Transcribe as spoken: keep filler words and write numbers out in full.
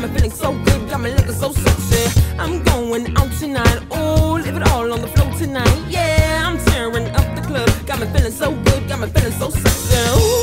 feeling so good, got me looking so sexy. I'm going out tonight, oh, leave it all on the floor tonight. Yeah, I'm tearing up the club, got me feeling so good, got me feeling so sexy. Ooh.